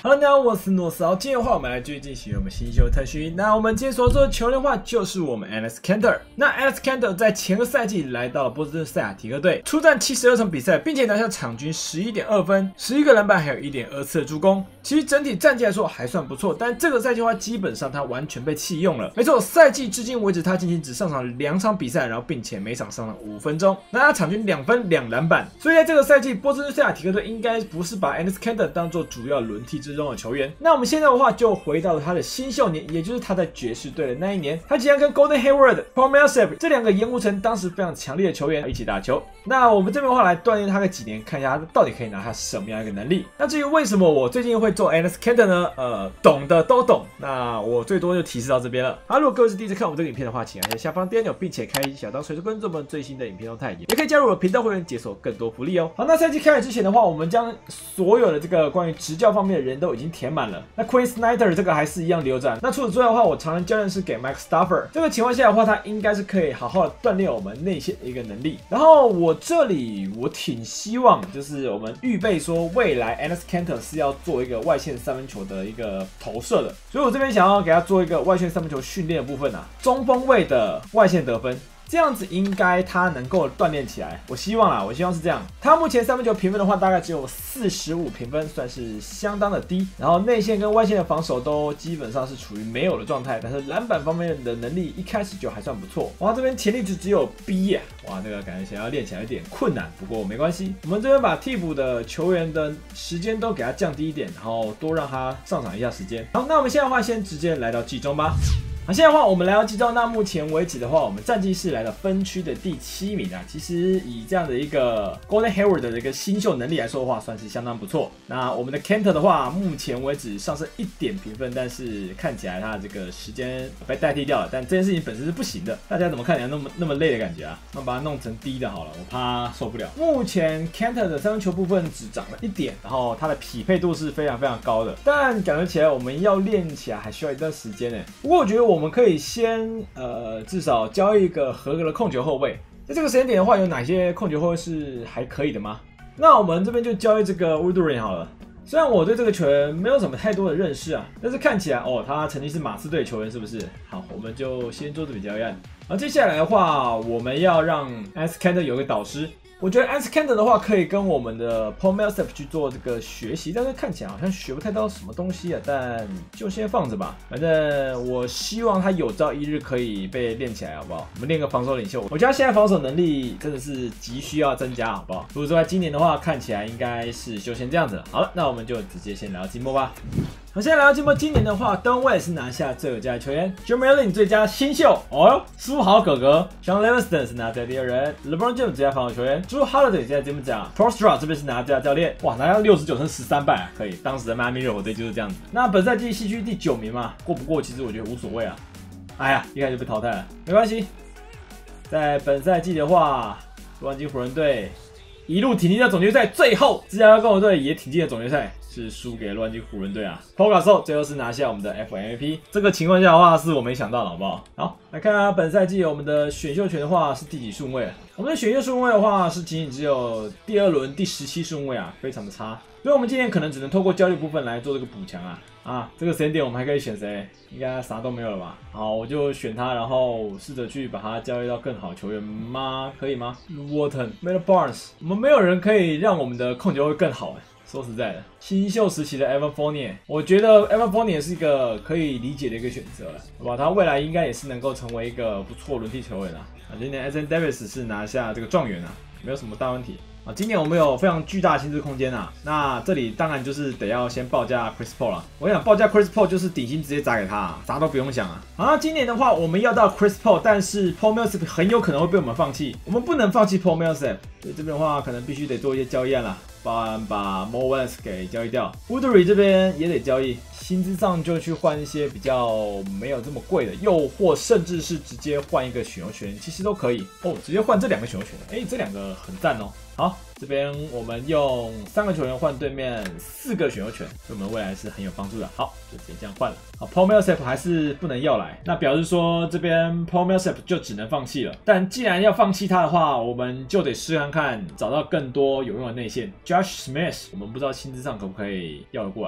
Hello， 大家好，我是诺斯奥。今天的话，我们来继续进行我们新秀特训。那我们今天所做的球员的话，就是我们 Enes Kanter。那 Enes Kanter 在前个赛季来到了波士顿塞尔提克队，出战72场比赛，并且拿下场均11.2分、11个篮板，还有1.2次的助攻。其实整体战绩来说还算不错，但这个赛季的话，基本上他完全被弃用了。没错，赛季至今为止，他仅仅只上场2场比赛，然后并且每场上了5分钟，那他场均2分2篮板。所以在这个赛季，波士顿塞尔提克队应该不是把 Enes Kanter 当做主要轮替之中的球员。那我们现在的话就回到了他的新秀年，也就是他在爵士队的那一年，他即将跟 Gordon Hayward、Paul Millsap 这两个盐湖城当时非常强烈的球员一起打球。那我们这边的话来锻炼他个几年，看一下他到底可以拿下什么样一个能力。那至于为什么我最近会做 Enes Kanter 呢？懂的都懂。那我最多就提示到这边了。如果各位是第一次看我们这个影片的话，请按下下方订阅，并且开启小灯，随时关注我们最新的影片动态，也可以加入我的频道会员，解锁更多福利哦。好，那赛季开始之前的话，我们将所有的这个关于执教方面的人都已经填满了。那 Quinn Snyder 这个还是一样留着。那除此之外的话，我常任教练是给 Mike Stafford。这个情况下的话，他应该是可以好好的锻炼我们内线的一个能力。然后我这里挺希望就是我们预备说未来 Enes Kanter 是要做一个外线三分球的一个投射的，所以我这边想要给他做一个外线三分球训练的部分啊，中锋位的外线得分。这样子应该他能够锻炼起来，我希望是这样。他目前三分球评分的话，大概只有45评分，算是相当的低。然后内线跟外线的防守都基本上是处于没有的状态，但是篮板方面的能力一开始就还算不错。哇，这边潜力值只有 B 呀，哇，这个感觉想要练起来有点困难，不过没关系。我们这边把替补的球员的时间都给他降低一点，然后多让他上场一下时间。好，那我们现在的话，先直接来到季中吧。好，现在的话，我们来到季中，那目前为止的话，我们战绩是来到分区的第7名啊。其实以这样的一个 Gordon Hayward 的一个新秀能力来说的话，算是相当不错。那我们的 Kanter 的话，目前为止上升1点评分，但是看起来他这个时间被代替掉了。但这件事情本身是不行的，大家怎么看起来那么累的感觉啊？那把它弄成低的好了，我怕受不了。目前 Kanter 的三分球部分只涨了1点，然后他的匹配度是非常非常高的，但感觉起来我们要练起来还需要一段时间呢。不过我觉得我们可以先至少交易一个合格的控球后卫。在这个时间点的话，有哪些控球后卫是还可以的吗？那我们这边就交易这个 Woodring 好了。虽然我对这个球员没有什么太多的认识啊，但是看起来他曾经是马刺队球员，是不是？好，我们就先做这笔交易案。而接下来的话，我们要让 Enes Kanter 有个导师。我觉得 Enes Kanter 的话，可以跟我们的 Paul Millsap 去做这个学习，但是看起来好像学不太到什么东西啊，但就先放着吧。反正我希望他有朝一日可以被练起来，好不好？我们练个防守领袖，我觉得他现在防守能力真的是急需要增加，好不好？除此之外，今年的话看起来应该是就先这样子了。好了，那我们就直接先来到季末吧。好，现在来到季末，今年的话 ，Don Wade 是拿下最有价的球员 ，Jeremy Lin 最佳新秀，书豪哥哥 ，Sean Livingston 是拿下第2人 ，LeBron James 最佳防守球员 ，Drew Holiday 现在这么讲 ，Prostra 这边是拿最佳教练，哇，拿下69胜13败，可以，当时的迈阿密热火队就是这样子。那本赛季西区第9名嘛，过不过其实我觉得无所谓啊。哎呀，一开始就被淘汰了，没关系。在本赛季的话，洛杉矶湖人队一路挺进到总决赛，最后芝加哥公牛队也挺进了总决赛。是输给洛杉矶湖人队啊 ，Paul Gasol 最后是拿下我们的 FMVP。这个情况下的话，是我没想到的，好不好？好，来看本赛季我们的选秀权的话是第几顺位？我们的选秀顺位的话是仅仅只有第2轮第17顺位啊，非常的差。所以我们今年可能只能透过交易部分来做这个补强啊。这个时间点我们还可以选谁？应该啥都没有了吧？好，我就选他，然后试着去把他交易到更好球员吗？可以吗 ？Walton、Melo Barnes， 我们没有人可以让我们的控球会更好说实在的，新秀时期的 Evan Fournier， 我觉得 Evan Fournier 是一个可以理解的一个选择了，好吧？他未来应该也是能够成为一个不错轮替球员今年 Anthony Davis 是拿下这个状元没有什么大问题。今年我们有非常巨大的薪资空间那这里当然就是得要先报价 Chris Paul 了。我想报价 Chris Paul 就是底薪直接砸给他啥都不用想好，那今年的话我们要到 Chris Paul， 但是 Paul Millsap 很有可能会被我们放弃，我们不能放弃 Paul Millsap， 所以这边的话可能必须得做一些交易案啦，包含把 Mo West 给交易掉 ，Woodring 这边也得交易，薪资上就去换一些比较没有这么贵的，又或甚至是直接换一个选秀权，其实都可以直接换这2个选秀权，这2个很赞哦。好，这边我们用3个球员换对面4个选秀权，对我们未来是很有帮助的。好，就直接这样换了。好 ，Paul Millsap 还是不能要来，那表示说这边 Paul Millsap 就只能放弃了。但既然要放弃他的话，我们就得试看看找到更多有用的内线。Josh Smith， 我们不知道薪资上可不可以要得过来。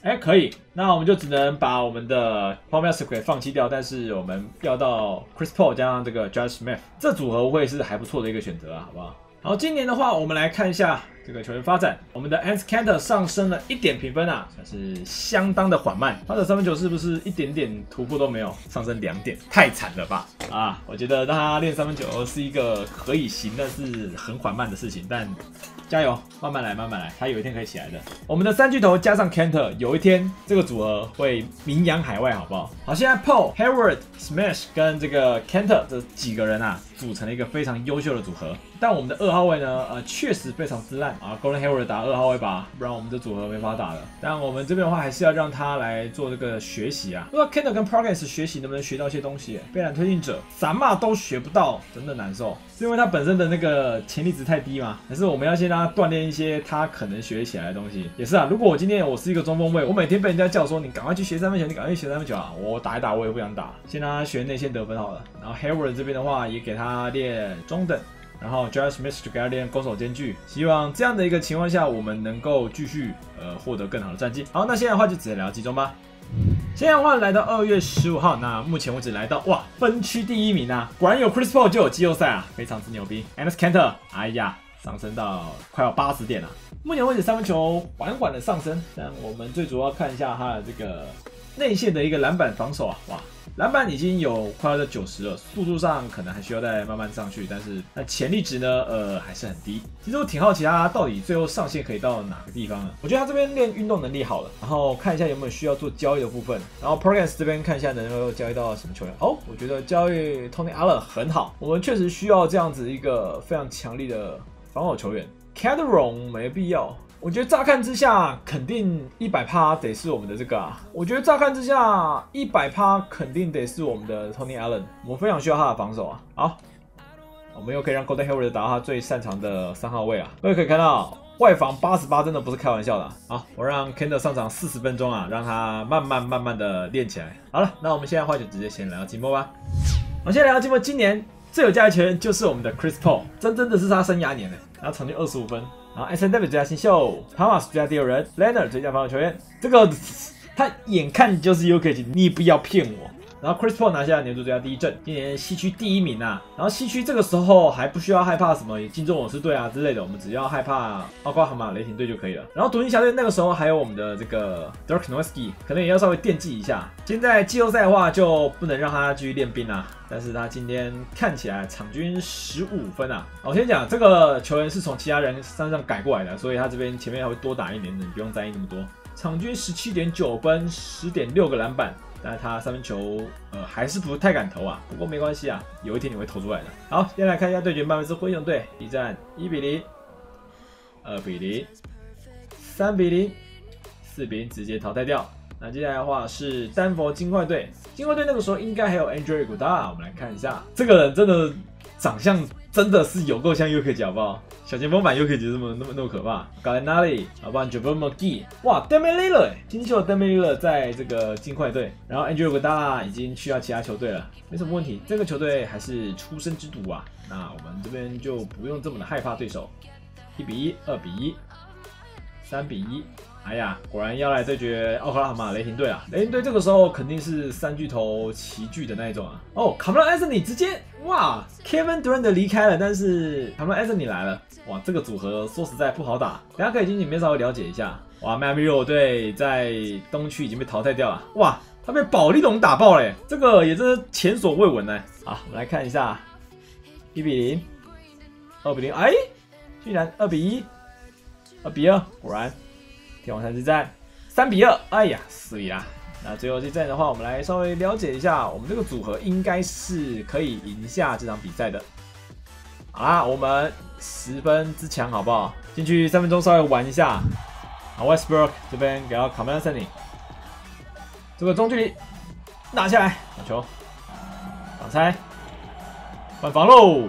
哎，可以，那我们就只能把我们的 Paul Millsap 给放弃掉，但是我们要到 Chris Paul 加上这个 Josh Smith， 这组合会是还不错的一个选择啊，好不好？好，今年的话，我们来看一下这个球员发展。我们的 Enes Kanter 上升了1点评分啊，算是相当的缓慢。他的三分球是不是一点点突破都没有？上升2点，太惨了吧？啊，我觉得让他练三分球是一个可以行，但是很缓慢的事情。但加油，慢慢来，慢慢来，他有一天可以起来的。我们的三巨头加上 Kanter， 有一天这个组合会名扬海外，好不好？好，现在 Paul、Hayward、Smash 跟这个 Kanter 这几个人啊，组成了一个非常优秀的组合。但我们的2号位呢，确实非常之烂啊。Gordon Hayward 打2号位吧，不然我们这组合没法打了。但我们这边的话，还是要让他来做这个学习啊。不知道 Kanter 跟 Progress 学习能不能学到一些东西？被篮推进者怎么都学不到，真的难受。是因为他本身的那个潜力值太低吗？还是我们要先让他锻炼一些他可能学起来的东西？也是啊，如果我今天我是一个中锋位，我每天被人家叫说你赶快去学三分球，你赶快去学三分球啊，我打一打我也不想打，先让他学内线得分好了。然后 Hayward 这边的话，也给他练中等。然后 Josh Smith 就给他练攻守兼具，希望这样的一个情况下，我们能够继续获得更好的战绩。好，那现在的话就直接聊集中吧。现在的话来到2月15号，那目前为止来到哇分区第1名啊，果然有 Chris Paul 就有季后赛啊，非常之牛逼。Enes Kanter， 哎呀，上升到快要80点了。目前为止三分球缓缓的上升，但我们最主要看一下他的这个内线的一个篮板防守啊，哇。篮板已经有快要在90了，速度上可能还需要再慢慢上去，但是那潜力值呢，还是很低。其实我挺好奇他到底最后上限可以到哪个地方啊？我觉得他这边练运动能力好了，然后看一下有没有需要做交易的部分，然后 Progress 这边看一下能够交易到什么球员。哦，我觉得交易 Tony Allen 很好，我们确实需要这样子一个非常强力的防守球员。Calderon 没必要。我觉得乍看之下，肯定100%得是我们的这个啊。我觉得乍看之下，100%肯定得是我们的 Tony Allen。我们非常需要他的防守啊。好，我们又可以让 Gordon Hayward 打到他最擅长的3号位啊。各位可以看到，外防88真的不是开玩笑的啊。好，我让 Kanter 上场40分钟啊，让他慢慢的练起来。好了，那我们现在的话就直接先来到季末吧。我现在来到季末，今年最有价值球员就是我们的 Chris Paul， 真的是他生涯年然后场均25分。然后 SNW 最佳新秀 ，Thomas 最佳第6人 ，Leonard 最佳防守球员。这个他眼看就是 Jokic， 你不要骗我。然后 Chris Paul 拿下年度最佳第1阵，今年西区第1名啊。然后西区这个时候还不需要害怕什么金州勇士队啊之类的，我们只要害怕奥克拉荷马雷霆队就可以了。然后独行侠队那个时候还有我们的这个 Dirk Nowitzki， 可能也要稍微惦记一下。现在季后赛的话就不能让他继续练兵啊。但是他今天看起来场均15分啊！我先讲这个球员是从其他人身上改过来的，所以他这边前面还会多打1年的，你不用在意那么多。场均17.9分，10.6个篮板，但是他三分球还是不太敢投啊。不过没关系啊，有一天你会投出来的。好，先来看一下对决曼菲斯灰熊队，一战1-0、2-0、3-0、4-0直接淘汰掉。那接下来的话是丹佛金块队，金块队那个时候应该还有 Andre Iguodala， 我们来看一下，这个人真的长相真的是有够像 Jokic 好不好？小前锋版 Jokic 那么可怕 ，Gallinari， 好不然 JaVale McGee， 哇 ，Damian Lillard， 新秀 Damian Lillard 在这个金块队，然后 Andre Iguodala 已经去到其他球队了，没什么问题，这个球队还是出生之犊啊，那我们这边就不用这么的害怕对手，1-1、2-1、3-1。哎呀，果然要来对决奥克拉荷马雷霆队啊！雷霆队这个时候肯定是3巨头齐聚的那一种啊。哦，卡梅隆·安东尼直接哇 ，Kevin Durant 离开了，但是卡梅隆·安东尼来了，哇，这个组合说实在不好打。大家可以进里面稍微了解一下。哇，迈阿密热火队在东区已经被淘汰掉了，哇，他被保利龙打爆嘞，这个也真是前所未闻呢。好，我们来看一下，1-0、2-0，哎，居然2-1、2-2，果然。天王山之战3-2，哎呀，死啦！那最后这战的话，我们来稍微了解一下，我们这个组合应该是可以赢下这场比赛的。好啦，我们10分之强，好不好？进去3分钟稍微玩一下。好 ，Westbrook 这边给到卡梅隆·安东尼，这个中距离拿下来，好球，挡拆，换防喽，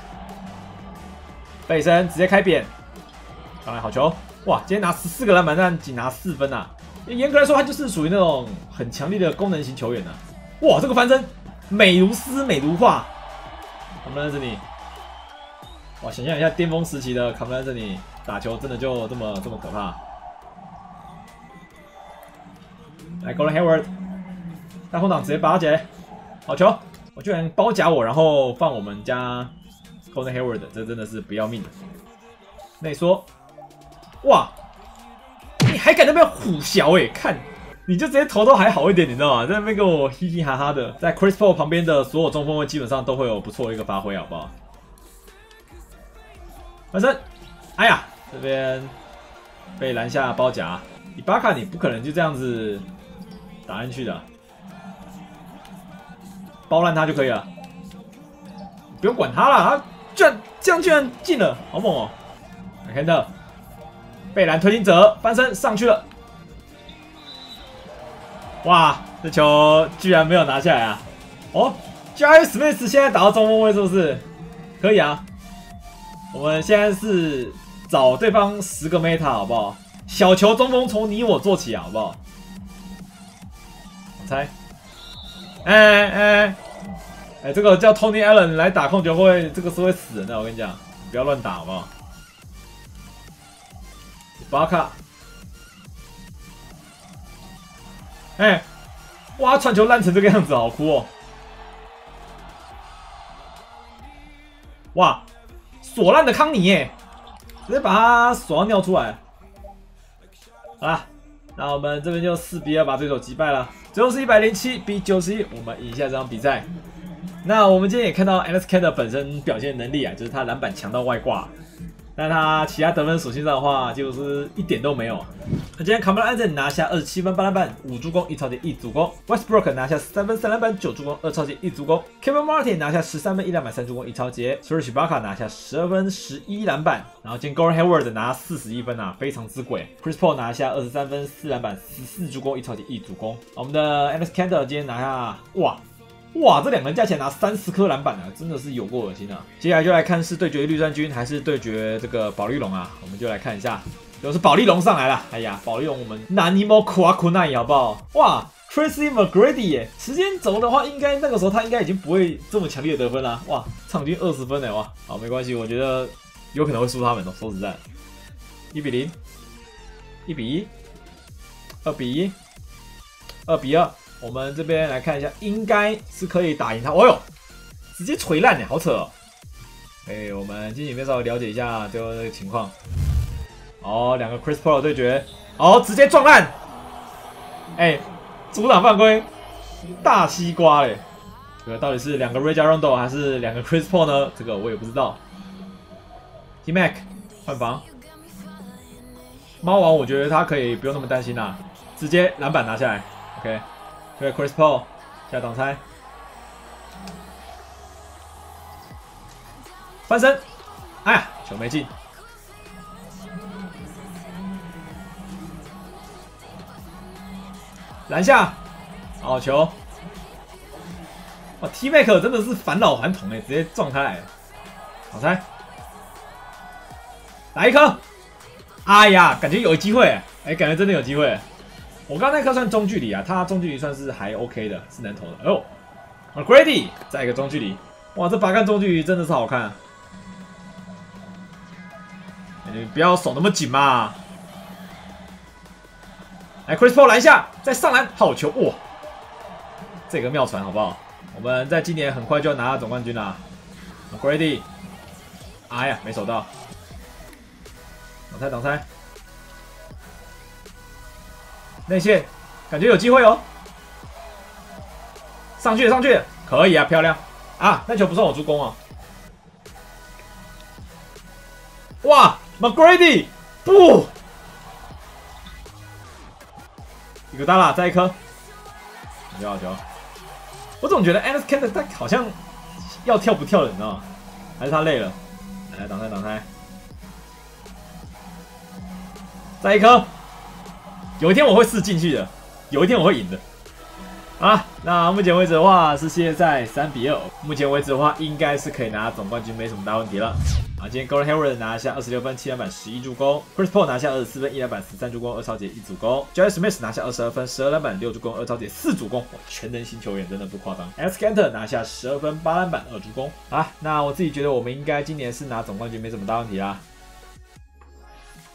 背身直接开扁，上来好球。哇，今天拿14个篮板，但仅拿4分啊！严格来说，他就是属于那种很强力的功能型球员啊。哇，这个翻身美如丝，美如画。卡梅隆·安东尼，哇，想象一下巅峰时期的卡梅隆·安东尼打球，真的就这么可怕。 来 ，Gordon Hayward， 大空档直接把他解，好球！我居然包夹我，然后放我们家 Gordon Hayward， 这真的是不要命的。内缩，哇！你还敢那边虎小看你就直接投都还好一点，你知道吗？在那边跟我嘻嘻哈哈的，在 Chris Paul 旁边的所有中锋位基本上都会有不错的一个发挥，好不好？反正，哎呀，这边被篮下包夹，伊巴卡你不可能就这样子打进去的，包烂他就可以了，不用管他了，他居然这样居然进了，好猛哦！看到被篮推进者翻身上去了。哇，这球居然没有拿下来啊！哦 ，J.R. Smith 现在打到中锋位是不是？可以啊。我们现在是找对方10个 meta 好不好？小球中锋从你我做起啊，好不好？我猜，这个叫 Tony Allen 来打控球会，这个是会死人的，我跟你讲，不要乱打好不好？巴卡。哇！传球烂成这个样子，好哭哦！哇，锁烂的康尼耶，直接把他锁到尿出来。好啦，那我们这边就4比2把对手击败了，最后是107比91，我们赢下这场比赛。那我们今天也看到 Enes Kanter 本身表现能力啊，就是他篮板强到外挂。但他其他得分属性上的话，就是一点都没有。那今天卡梅隆·安森拿下27分8篮板5助攻1超级1助攻 ，Westbrook 拿下13分3篮板9助攻2超级1助攻 ，Kevin Martin 拿下13分1篮板3助攻1超级 ，Serge Ibaka 拿下12分11篮板，然后今天 Gordon Hayward 拿41分啊，非常之贵。Chris Paul 拿下23分4篮板14助攻1超级1助攻，我们的 Enes Kanter 今天拿下哇，这两个人加起来拿30颗篮板啊，真的是有够恶心啊！接下来就来看是对决绿衫军还是对决这个保利龙啊，我们就来看一下，就是保利龙上来了。哎呀，保利龙我们Nanimo Kuakunai好不好？哇 ，Tracy McGrady 耶，时间轴的话，应该那个时候他应该已经不会这么强烈的得分啦。哇，场均20分呢，哇，好没关系，我觉得有可能会输他们哦。说实在，1比0，1比1，2比1，2比2。我们这边来看一下，应该是可以打赢他。哦呦，直接锤烂呢，好扯哦！我们进里面稍微了解一下最后这个情况。哦，两个 Chris Paul 的对决，哦，直接撞烂。阻挡犯规，大西瓜嘞！这个到底是两个 Rajon Rondo 还是两个 Chris Paul 呢？这个我也不知道。T Mac 换防，猫王我觉得他可以不用那么担心啦，直接篮板拿下来。OK。对 Chris Paul 下挡拆，翻身，哎呀，球没进，篮下，好球，哇 ，T Mac 真的是返老还童直接撞开来了，挡拆，来一颗，哎呀，感觉有机会，感觉真的有机会。我刚刚那颗算中距离啊，他中距离算是还 OK 的，是能投的。哎呦 ，Grady 再一个中距离，哇，这拔杆中距离真的是好看啊！你不要手那么紧嘛。来 ，Chris Paul 篮下，再上篮，好球哇！这个妙传好不好？我们在今年很快就要拿到总冠军啦。Grady， 哎呀，没守到，挡拆。内线感觉有机会哦，上去，可以啊，漂亮啊！那球不算我助攻哦。哇 ，McGrady 不，一个大啦，再一颗，好球！我总觉得 Enes Kanter 他好像要跳不跳的，你知道吗？还是他累了？来，挡拆，再一颗。有一天我会试进去的，有一天我会赢的。啊，那目前为止的话是系列赛3比2，目前为止的话应该是可以拿总冠军，没什么大问题了。啊，今天 Gordon Hayward 拿下26分7篮板11助攻 ，Chris Paul 拿下24分1篮板13助攻2超级1助攻 ，J.R. Smith 拿下22分12篮板6助攻2超级4助攻，哇，全能型球员真的不夸张。Enes Kanter 拿下12分8篮板2助攻。啊，那我自己觉得我们应该今年是拿总冠军，没什么大问题啦。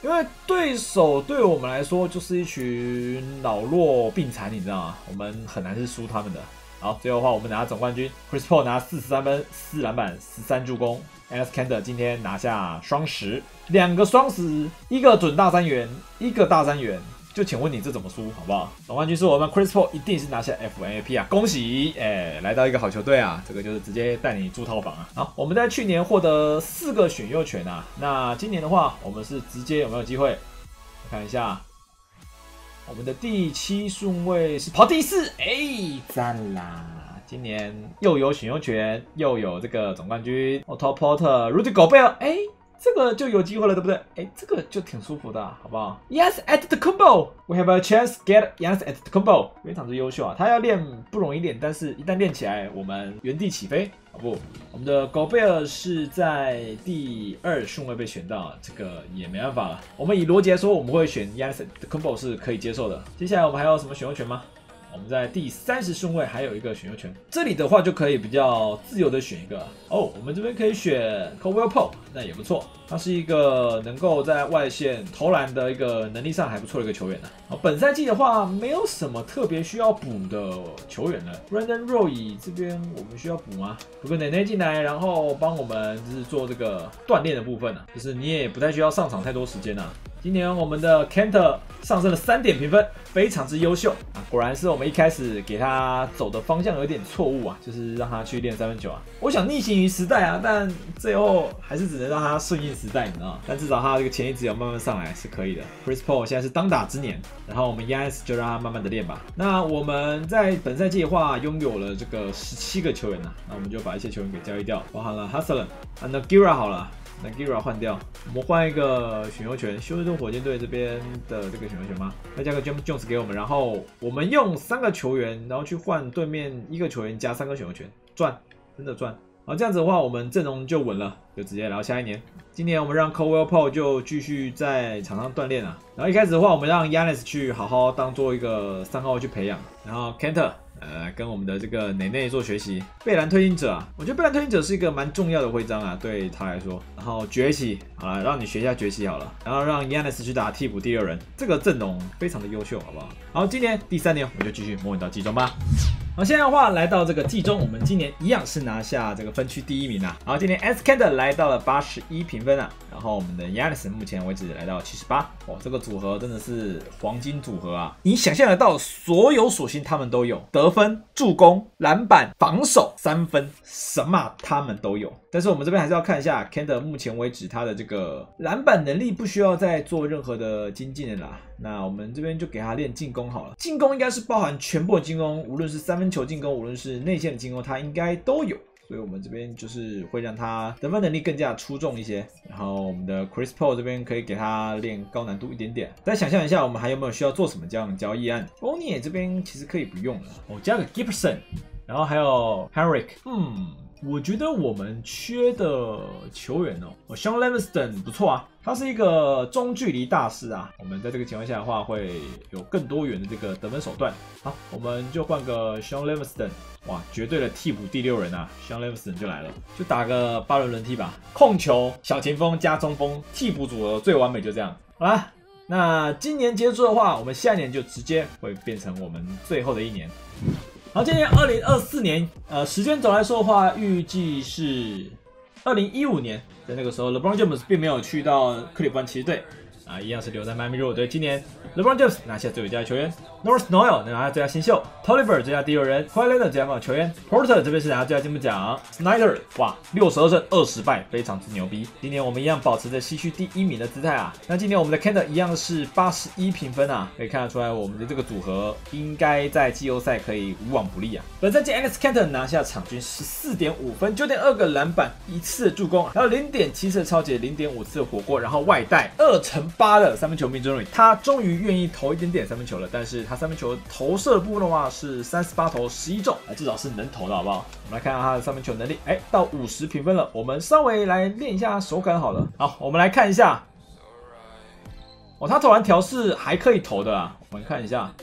因为对手对我们来说就是一群老弱病残，你知道吗？我们很难是输他们的。好，最后的话我们拿总冠军 ，Chris Paul 拿43分、4篮板、13助攻 ，Enes Kanter 今天拿下双10，2个双10，一个准大三元，一个大三元。就请问你这怎么输，好不好？总冠军是我们 Chris Paul 一定是拿下 FMVP 啊！恭喜，来到一个好球队啊！这个就是直接带你住套房啊！好，我们在去年获得4个选秀权啊，那今年的话，我们是直接有没有机会？看一下，我们的第7顺位是跑第4，赞啦！今年又有选秀权，又有这个总冠军 Otto Porter、Rudy Gobert，这个就有机会了，对不对？这个就挺舒服的，好不好 ？Yes, at the combo, we have a chance get Yes at the combo， 非常之优秀啊！他要练不容易练，但是一旦练起来，我们原地起飞，好不？我们的 Gobert 是在第2顺位被选到，这个也没办法了。我们以逻辑来说，我们会选 Yes at the combo 是可以接受的。接下来我们还有什么选秀权吗？我们在第30顺位还有一个选秀权，这里的话就可以比较自由的选一个哦。我们这边可以选 Caldwell Pope， 那也不错，他是一个能够在外线投篮的一个能力上还不错的一个球员呢。本赛季的话，没有什么特别需要补的球员了。Brandon Roy 这边我们需要补吗？补个 Nene 进来，然后帮我们就是做这个锻炼的部分啊，就是你也不太需要上场太多时间啊。今年我们的 Kanter 上升了3点评分，非常之优秀啊！果然是我们一开始给他走的方向有点错误啊，就是让他去练3分球啊。我想逆行于时代啊，但最后还是只能让他顺应时代，你知道吗？但至少他这个潜力值有慢慢上来是可以的。Chris Paul 现在是当打之年，然后我们 Giannis 就让他慢慢的练吧。那我们在本赛季的话拥有了这个17个球员啊，那我们就把一些球员给交易掉，包含了 Hustler、Nagira 好了。Nagira 换掉，我们换一个选秀权，休斯顿火箭队这边的这个选秀权吗？再加个 James Jones 给我们，然后我们用3个球员，然后去换对面1个球员加3个选秀权，赚，真的赚。好，这样子的话，我们阵容就稳了，就直接聊下一年。今年我们让 Caldwell Pope 就继续在场上锻炼啊，然后一开始的话，我们让 Giannis 去好好当做一个3号去培养，然后 Kanter。跟我们的这个内内做学习，贝兰推进者啊，我觉得贝兰推进者是一个蛮重要的徽章啊，对他来说。然后崛起，好了，让你学一下崛起好了，然后让 Giannis 去打替补第2人，这个阵容非常的优秀，好不好？好，今年第3年我们就继续摸索到季中吧。好，现在的话来到这个季中，我们今年一样是拿下这个分区第1名啊。好，今年 Enes Kanter 来到了81评分啊，然后我们的 Giannis 目前为止来到78，这个组合真的是黄金组合啊！你想象得到所有属性他们都有，得分、助攻、篮板、防守、3分，什么他们都有。但是我们这边还是要看一下 Kanter 目前为止他的这个篮板能力不需要再做任何的精进的啦。那我们这边就给他练进攻好了，进攻应该是包含全部的进攻，无论是3分球进攻，无论是内线的进攻，他应该都有。所以我们这边就是会让他得分能力更加出众一些，然后我们的 Chris Paul 这边可以给他练高难度一点点。再想象一下，我们还有没有需要做什么这样的交易案 ？Fournier 这边其实可以不用了，加个 Gibson， 然后还有 Henrik， 我觉得我们缺的球员Sean Livingston 不错啊，他是一个中距离大师啊。我们在这个情况下的话，会有更多元的这个得分手段。好，我们就换个 Sean Livingston， 哇，绝对的替补第6人啊 ，Sean Livingston 就来了，就打个8人轮替吧，控球、小前锋加中锋，替补组合最完美，就这样。好啦，那今年结束的话，我们下一年就直接会变成我们最后的1年。好，今年2024年，时间轴来说的话，预计是2015年，在那个时候 ，LeBron James 并没有去到克利夫兰骑士队啊，一样是留在迈阿密热火队。今年 LeBron James 拿下最有价的球员 ，Norris Noel 拿下最佳新秀 ，Tolliver 最佳第6人 ，Kawhi Leonard 最佳防守球员 ，Porter 这边是拿下最佳进步奖 ，Snyder 哇62胜20败，非常之牛逼。今年我们一样保持着西区第1名的姿态啊。那今年我们的 Kanter 一样是81评分啊，可以看得出来我们的这个组合应该在季后赛可以无往不利啊。本赛季 Enes Kanter 拿下场均14.5分，9.2个篮板，1次的助攻，还有0.7次的超级，0.5次的火锅，然后外带2×8的3分球命中率。他终于愿意投一点点3分球了，但是他3分球投射的部分的话是38投11中，至少是能投的，好不好？我们来看看他的3分球能力，到50评分了。我们稍微来练一下手感好了。好，我们来看一下，他投篮调试还可以投的啊，我们看一下，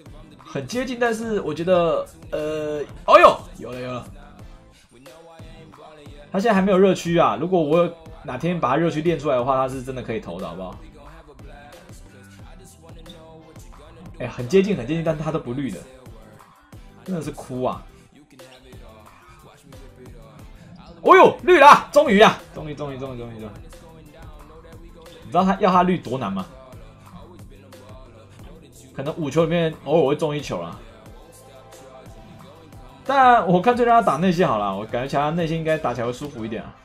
很接近，但是我觉得，有了， 他现在还没有热区啊，如果我有哪天把他热区练出来的话，他是真的可以投的，好不好？哎，很接近，很接近，但他都不绿的，真的是哭啊！哦呦，绿了、啊，终于啊，终于！你知道他要他绿多难吗？可能5球里面偶尔会中1球啦。但我干脆让他打内线好了，我感觉其他内线应该打起来会舒服一点啊。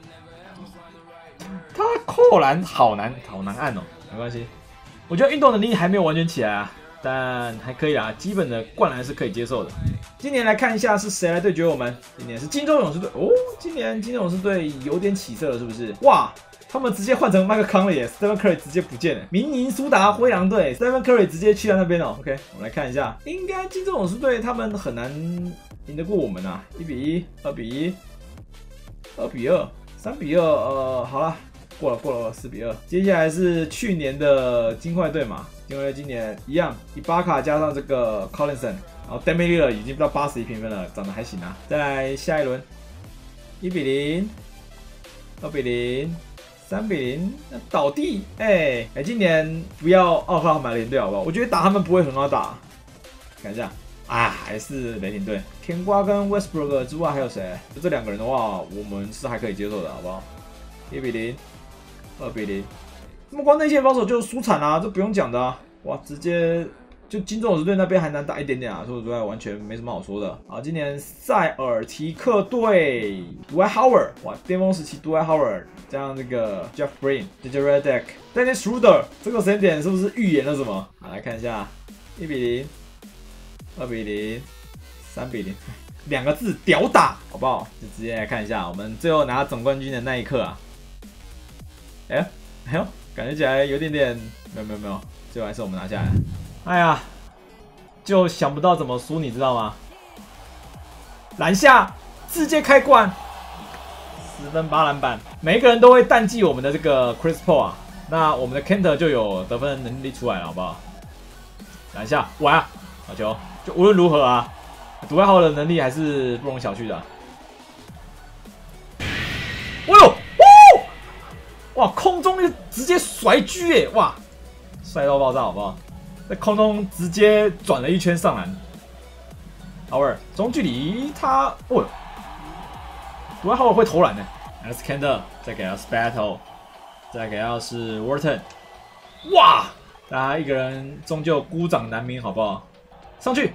他扣篮好难按哦，没关系，我觉得运动能力还没有完全起来啊，但还可以啊，基本的灌篮是可以接受的。今年来看一下是谁来对决我们，今年是金州勇士队哦，今年金州勇士队有点起色了，是不是？哇！他们直接换成麦克康了耶 ，Stephen Curry 直接不见了。明尼苏达灰狼队 ，Stephen Curry 直接去到那边哦。OK， 我们来看一下，应该金州勇士队他们很难赢得过我们啊，1比1、2比1、2比2、3比2，好了，过了4比2。接下来是去年的金块队嘛，金块队今年一样，伊巴卡加上这个 Collinson， 然后 Damian Lillard 已经到81评分了，长得还行啊。再来下一轮，1比0、2比0。3比0，那倒地，今年不要奥克拉荷马雷霆队好不好？我觉得打他们不会很好打。看一下，啊，还是雷霆队。甜瓜跟 Westbrook 之外还有谁？就这2个人的话，我们是还可以接受的，好不好？1比0、2比0。那么光内线防守就输惨啦，这不用讲的啊！哇，直接就金州勇士队那边还难打一点点啊，除此之外完全没什么好说的。好，今年塞尔提克队 Dwight Howard， 哇，巅峰时期 Dwight Howard。加上这个 Jeff Green、JJ Redick、Dennis Schroeder， 这个时间点是不是预言了什么？好，来看一下，1比0、2比0、3比0， 2个字屌打，好不好？就直接来看一下，我们最后拿总冠军的那一刻啊，哎呦，感觉起来有点点，没有，最后还是我们拿下来。哎呀，就想不到怎么输，你知道吗？篮下直接开灌。10分8篮板，每一个人都会淡季我们的这个 Chris Paul 啊，那我们的 Kanter 就有得分的能力出来了，好不好？篮下，哇，好球！就无论如何啊，独爱号的能力还是不容小觑的。哦呦，哇，空中直接甩狙耶，哇，帅到爆炸，好不好？在空中直接转了一圈上篮。Howard 中距离他，哦。独爱号会投篮的 ，Alex Kanter 再给到 Spato， 再给到是 Wharton， 哇！大家一个人终究孤掌难鸣，好不好？上去，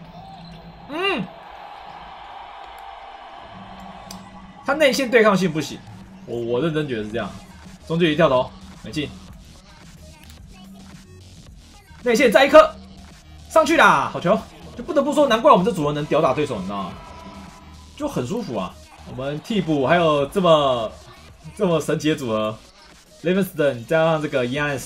他内线对抗性不行，我认真觉得是这样。中距离跳投没进，内线再一颗上去啦，好球！就不得不说，难怪我们这组合能吊打对手，你知道吗？就很舒服啊。我们替补还有这么神奇的组合 ，Livingston 加上这个 Giannis，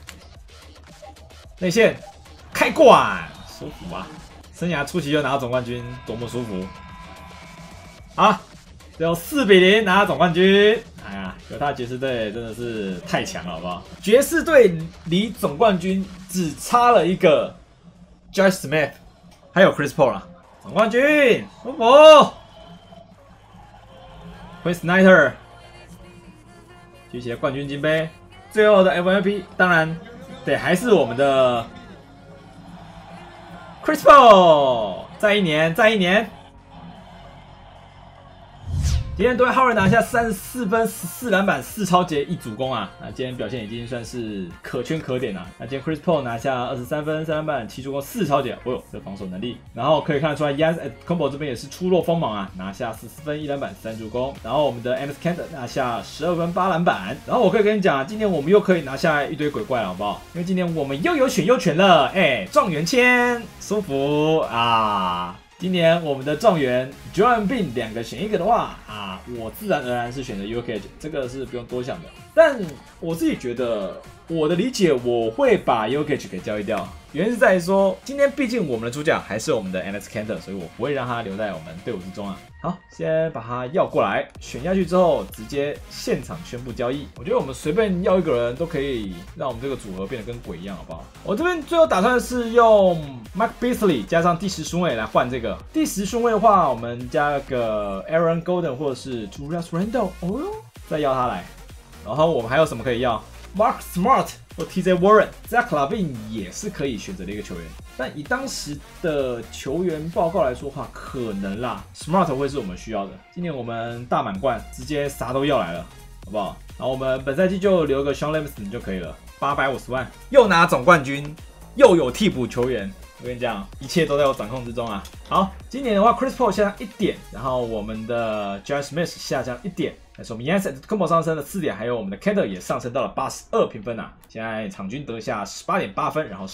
内线开灌，舒服啊！生涯初期就拿到总冠军，多么舒服！啊，最后4比0拿到总冠军。哎呀，犹他爵士队真的是太强了，好不好？爵士队离总冠军只差了一个 Josh Smith， 还有 Chris Paul 啦，总冠军，舒服。Quinn Snyder 举起了冠军金杯，最后的 MVP 当然得还是我们的 Chris Paul， 再一年。今天Dwight Howard拿下34分、14篮板、4抄截、1助攻啊！那今天表现已经算是可圈可点了。那今天 Chris Paul 拿下23分、3篮板、7助攻、4抄截，哦呦，这防守能力。然后可以看得出来 ，Giannis Antetokounmpo 这边也是出落锋芒啊，拿下14分、1篮板、3助攻。然后我们的 Enes Kanter 拿下12分、8篮板。然后我可以跟你讲，今年我们又可以拿下一堆鬼怪了，好不好？因为今年我们又有选优权了，状元签，舒服啊！今年我们的状元 Joel Embiid 2个选1个的话啊，我自然而然是选择 Jokic， 这个是不用多想的。但我自己觉得，我的理解我会把 Jokic 给交易掉， 原因是在于说，今天毕竟我们的主角还是我们的 Enes Kanter， 所以我不会让他留在我们队伍之中啊。好，先把他要过来，选下去之后，直接现场宣布交易。我觉得我们随便要一个人都可以让我们这个组合变得跟鬼一样，好不好？我这边最后打算是用 Mark Beasley 加上第10顺位来换这个。第10顺位的话，我们加个 Aaron Gordon 或者是 Julius Randle， 哦哟，再要他来。然后我们还有什么可以要 ？Mark Smart 或 TJ Warren、Zach LaVine 也是可以选择的一个球员。但以当时的球员报告来说的话，可能啦 ，Smart 会是我们需要的。今年我们大满贯，直接啥都要来了，好不好？然后我们本赛季就留个 Sean Livingston 就可以了，850万，又拿总冠军，又有替补球员。我跟你讲，一切都在我掌控之中啊！好，今年的话 ，Chris Paul 下降1点，然后我们的 Josh Smith 下降1点，但是我们 Giannis Antetokounmpo 上升了4点，还有我们的 Kanter 也上升到了82评分啊！现在场均得下18.8分，然后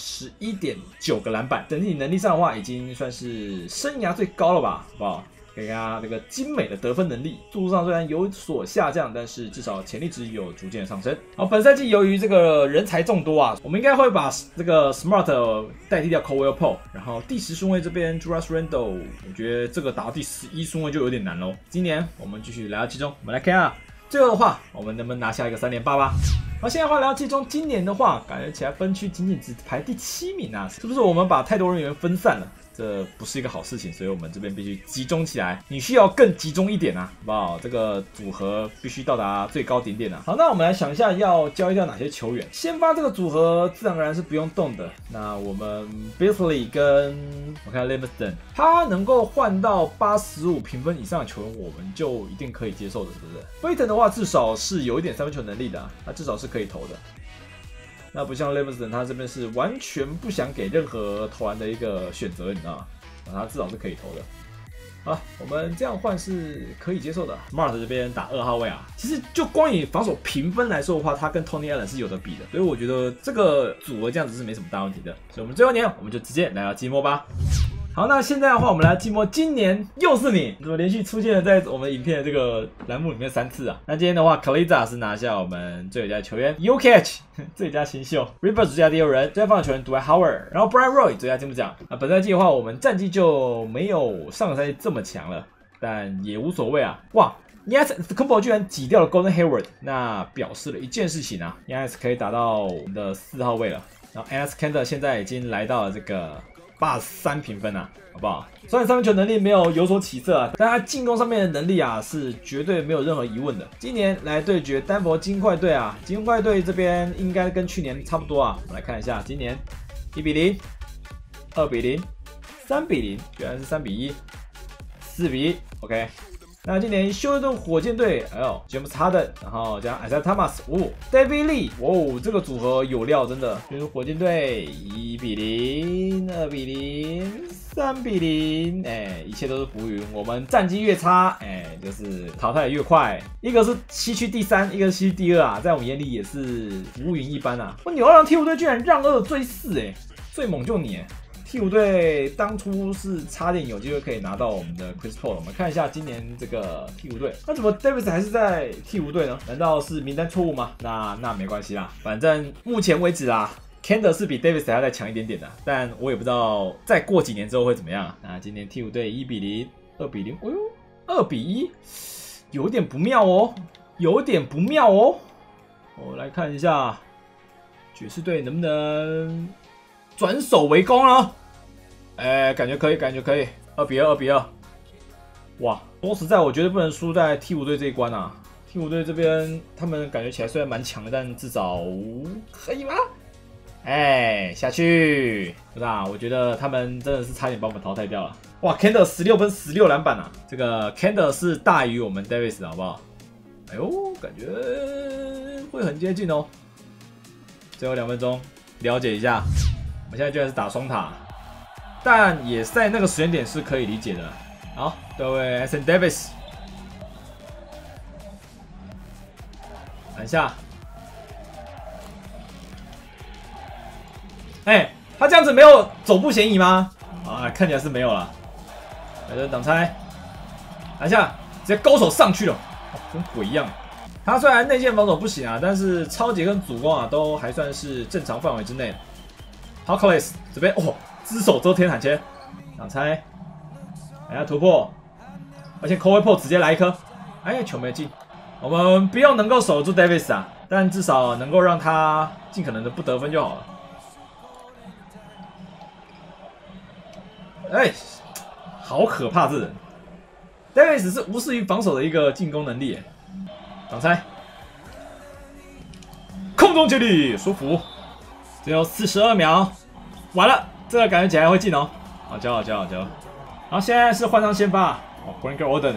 11.9个篮板，整体能力上的话，已经算是生涯最高了吧？好不好？给他这个精美的得分能力，速度上虽然有所下降，但是至少潜力值有逐渐的上升。好，本赛季由于这个人才众多啊，我们应该会把这个 Smart 代替掉 Caldwell Pope， 然后第10顺位这边 Julius Randle， 我觉得这个打到第11顺位就有点难喽。今年我们继续来到季中，我们来看啊，最后的话我们能不能拿下一个3连霸吧？好，现在的话来到季中，今年的话感觉起来分区仅仅只排第7名啊，是不是我们把太多人员分散了？这不是一个好事情，所以我们这边必须集中起来。你需要更集中一点啊，好不好？这个组合必须到达最高顶点啊。好，那我们来想一下要交易掉哪些球员。先发这个组合自然而然是不用动的。那我们 Beasley 跟我看 Livingston， 他能够换到85评分以上的球员，我们就一定可以接受的，是不是 ？Payton 的话至少是有一点3分球能力的啊，他至少是可以投的。那不像 Livingston， 他这边是完全不想给任何投篮的一个选择，你知道吗？他至少是可以投的。好，我们这样换是可以接受的。Smart 这边打2号位啊，其实就光以防守评分来说的话，他跟 Tony Allen 是有得比的，所以我觉得这个组合这样子是没什么大问题的。所以我们最后一年，我们就直接来到季末吧。好，那现在的话，我们来季末，今年又是你，怎么连续出现了在我们影片的这个栏目里面3次啊？那今天的话 ，Kaliza 是拿下我们最佳球员 ，Jokic 最佳新秀 ，Rivers 最佳第6人，最佳防守球员 Dwight Howard， 然后 Brian Roy 最佳进步奖。本赛季的话，我们战绩就没有上个赛季这么强了，但也无所谓啊。哇 ，Giannis Antetokounmpo 居然挤掉了 Gordon Hayward， 那表示了一件事情啊 ，Giannis 可以打到我们的4号位了。然后 Enes Kanter 现在已经来到了这个83评分啊，好不好？虽然3分球能力没有所起色啊，但他进攻上面的能力啊是绝对没有任何疑问的。今年来对决丹佛金块队啊，金块队这边应该跟去年差不多啊。我们来看一下，今年1比0、2比0、3比0，原来是3比1、4比1 ，OK。那今年休斯顿火箭队，James Harden， 然后加 Isaiah Thomas，David Lee， 这个组合有料，真的。就是火箭队1比0、2比0、3比0，一切都是浮云。我们战绩越差，就是淘汰越快。一个是西区第3，一个是西区第2啊，在我们眼里也是浮云一般啊。我纽奥良鹈鹕队居然让2追4，最猛就你。鹈鹕队当初是差点有机会可以拿到我们的 Chris Paul， 我们看一下今年这个鹈鹕队，那怎么 Davis 还是在鹈鹕队呢？难道是名单错误吗？那没关系啦，反正目前为止啦 ，Kanter 是比 Davis 还要再强一点点的，但我也不知道再过几年之后会怎么样啊。那今年鹈鹕队1比0、2比0，哎呦，2比1，有点不妙哦，有点不妙哦。我来看一下爵士队能不能转守为攻呢？感觉可以，感觉可以，2比2、2比2。哇，说实在，我绝对不能输在鹈鹕队这一关啊！鹈鹕队这边他们感觉起来虽然蛮强的，但至少可以吗？下去，对吧？我觉得他们真的是差点把我们淘汰掉了。哇 ，Kanter 16分16篮板啊！这个 Kanter 是大于我们 Davis 的好不好？哎呦，感觉会很接近哦。最后2分钟，了解一下。我们现在居然是打双塔。但也在那个时间点是可以理解的。好，对位 Anthony Davis， 篮下。他这样子没有走步嫌疑吗？啊，看起来是没有了。来这挡拆，篮下直接勾手上去了，跟鬼一样。他虽然内线防守不行啊，但是超节跟主攻啊都还算是正常范围之内。 Harkless 这边哦，只手遮天喊切，挡拆，等下突破，而且 Kobe Po 直接来一颗，哎，球没进。我们不用能够守住 Davis 啊，但至少能够让他尽可能的不得分就好了。哎，好可怕这人 ！Davis 是无视于防守的一个进攻能力，挡拆，空中接力，舒服。只有42秒，完了，这个感觉起来会进哦。好球，好球，好球！然后现在是换上先发，哦 ，Frank Oden。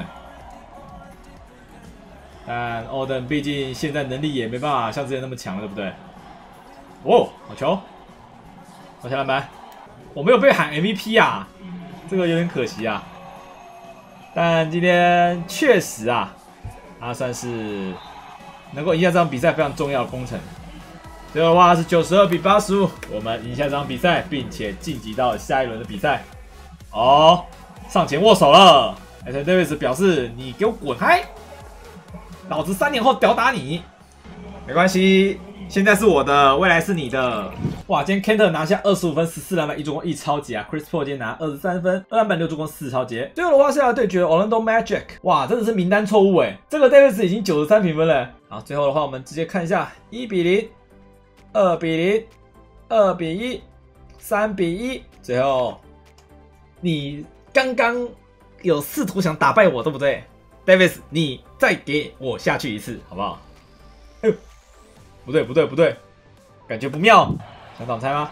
但 Oden 毕竟现在能力也没办法像之前那么强了，对不对？哦，好球！投下篮板，我没有被喊 MVP 啊，这个有点可惜啊。但今天确实啊，他算是能够赢下这场比赛非常重要的工程。最后的话是92比85，我们赢下这场比赛，并且晋级到下一轮的比赛。哦，上前握手了。Anthony Davis 表示：“你给我滚开，老子3年后屌打你。”没关系，现在是我的，未来是你的。哇，今天 Kanter 拿下25分、14篮板、1助攻、1超级啊 ！Chris Paul 今天拿23分、2篮板、6助攻、4超级。最后的话是要对决 Orlando Magic， 哇，真的是名单错误哎！这个 Davis 已经93评分了。好，最后的话我们直接看一下，1比0。2比0， 2比1， 3比1，最后你刚刚有试图想打败我，对不对 ？Davis， 你再给我下去一次，好不好？哎呦，不对不对不对，感觉不妙，想挡拆吗？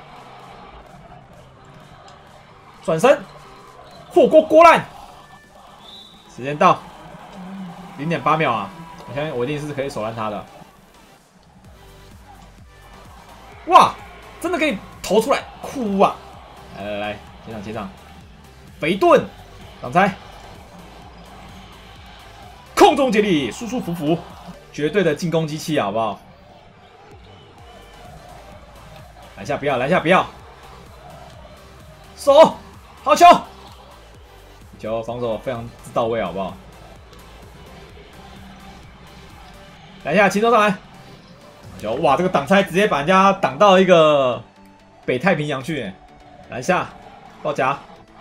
转身，火锅锅烂，时间到，0.8秒啊！我相信我一定是可以手烂他的。哇，真的可以投出来，哭啊！来来来，接上接上，肥盾挡拆，空中接力，舒舒服服，绝对的进攻机器，好不好？篮下不要，篮下不要，手，好球！球防守非常之到位，好不好？篮下轻松上来。哇，这个挡拆直接把人家挡到一个北太平洋去，篮下抱夹，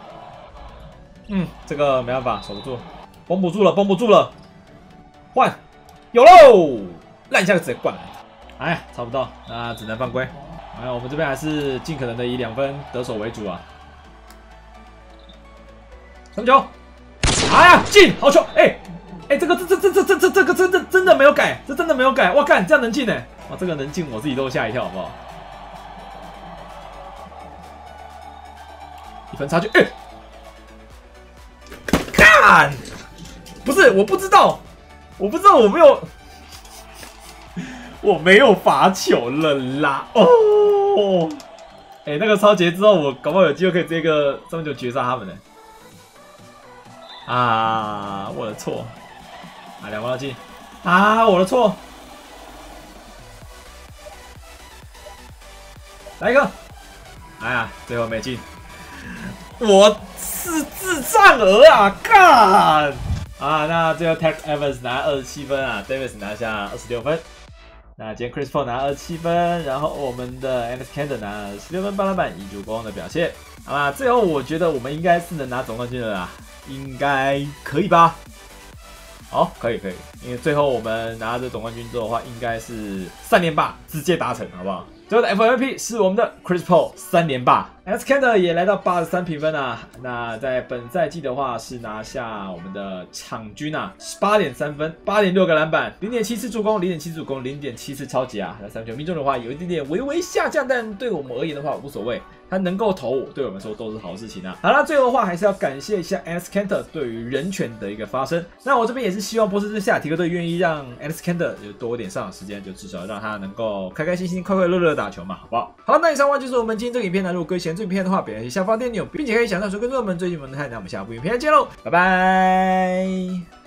这个没办法守不住，绷不住了，绷不住了，换，有喽，烂下个直接灌篮，哎，抄不到，那只能犯规。哎，我们这边还是尽可能的以2分得手为主啊。什么球？哎呀，进，好球！哎，这个真的没有改，这真的没有改，我看这样能进呢。哇，这个能进，我自己都吓一跳，好不好？1分差距，看，不是，我不知道，我没有罚球了啦！哦，那个超节之后，我搞不好有机会可以这个3分球绝杀他们呢。啊，我的错，啊，2分要进，啊，我的错。来一个，哎呀，最后没进，我是智障儿啊！干啊！那最后 Tex Evans 拿27分啊 ，Davis 拿下26分。那今天 Chris Paul 拿27分，然后我们的 Enes Kanter 拿16分、8篮板、1助攻的表现。好啦，最后我觉得我们应该是能拿总冠军的啦，应该可以吧？好，可以，因为最后我们拿着总冠军之后的话，应该是3连霸直接达成，好不好？最后的 FMVP 是我们的 Chris Paul 3连霸 ，Enes Kanter 也来到83评分啊。那在本赛季的话是拿下我们的场均啊8.3分、8.6个篮板、0.7次助攻、0.7助攻、0.7次超级啊。那3分球命中的话有一点点微微下降，但对我们而言的话无所谓。他能够投，对我们说都是好事情啊。好了，最后的话还是要感谢一下 Enes Kanter 对于人权的一个发声。那我这边也是希望波士顿塞尔提克队愿意让 Enes Kanter 有多一点上场时间，就至少让他能够开开心心、快快乐乐的打球嘛，好不好？好了，那以上的话就是我们今天这个影片呢。如果各位喜欢这影片的话，别忘记下方点钮，并且可以想到说跟着我们最近我们的看，那我们下部影片再见喽，拜拜。